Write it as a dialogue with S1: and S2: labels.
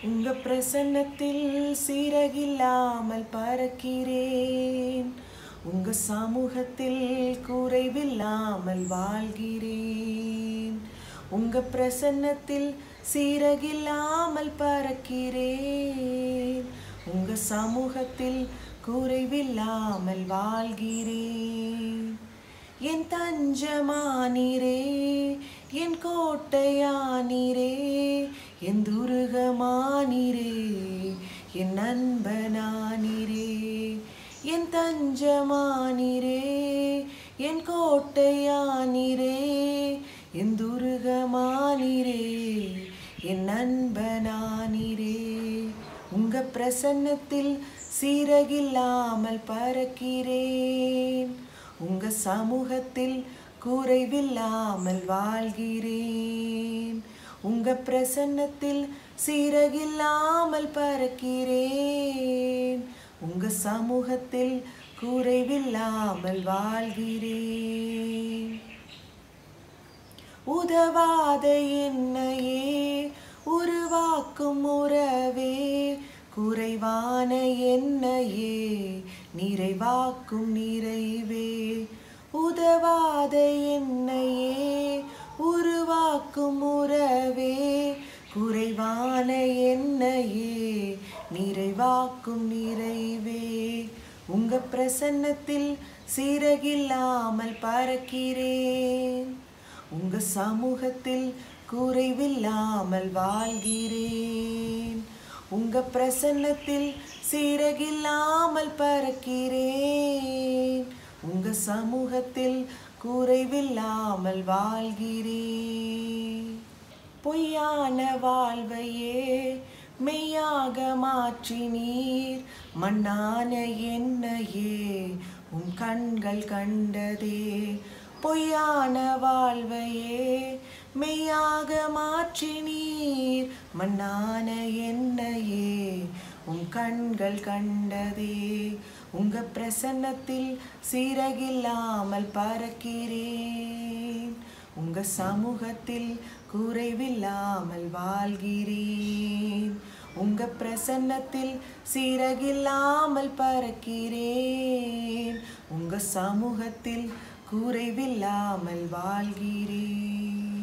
S1: உங்க பிரசன்னத்தில் சீரகில்லாமல் பறக்கிறேன். உங்க சமூகத்தில் குறைவில்லாமல் வாழ்கிறேன். உங்க பிரசன்னத்தில் சீரகில்லாமல் பறக்கிறேன். உங்க சமூகத்தில் குறைவில்லாமல் வாழ்கிறேன். என் தஞ்சமானீரே, என் கோட்டையானீரே, என் துருகமானீரே, என் நண்பனானீரே. என் தஞ்சமானீரே, என் கோட்டையானீரே, என் துருகமானீரே, என் நண்பனானீரே. உங்க பிரசன்னத்தில் சீரகில்லாமல் பறக்கிறேன். உங்க சமூகத்தில் குறைவில்லாமல் வாழ்கிறேன். உங்க பிரசன்னத்தில் சீரகில்லாமல் பறக்கிறேன். உங்க சமூகத்தில் குறைவில்லாமல் வாழ்கிறேன். உதவாத என்னையே உருவாக்கும் உறவே, குறைவான என்னையே நிறைவாக்கும் நிறைவே. உதவாத என்னையே உருவாக்கும் உறவே, குறைவான என்னையே நிறைவாக்கும் நிறைவே. உங்க பிரசன்னத்தில் சீரகில்லாமல் பறக்கிறேன். உங்க சமூகத்தில் குறைவில்லாமல் வாழ்கிறேன். உங்க பிரசன்னத்தில் சீரகில்லாமல் பறக்கிறேன். உங்க சமூகத்தில் குறைவில்லாமல் வாழ்கிறேன். பொய்யான வாழ்வையே மெய்யாக மாற்றினீர். மண்ணான என்னையே உம் கண்கள் கண்டதே. பொய்யான வாழ்வையே மெய்யாக மாற்றினீர். மண்ணான என்னையே உம் கண்கள் கண்டதே. உங்க பிரசன்னத்தில் சீரகில்லாமல் பறக்கிறேன். உங்க சமூகத்தில் குறைவில்லாமல் வாழ்கிறேன். உங்க பிரசன்னத்தில் சீரகில்லாமல் பறக்கிறேன். உங்க சமூகத்தில் குறைவில்லாமல் வாழ்கிறேன்.